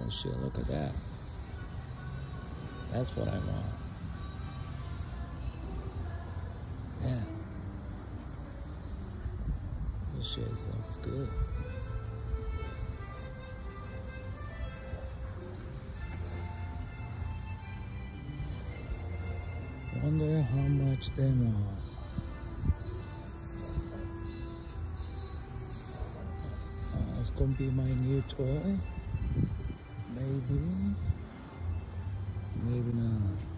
Oh shit, look at that. That's what I want. Yeah. This shit looks good. Wonder how much they want. It's gonna be my new toy. Maybe. Maybe not.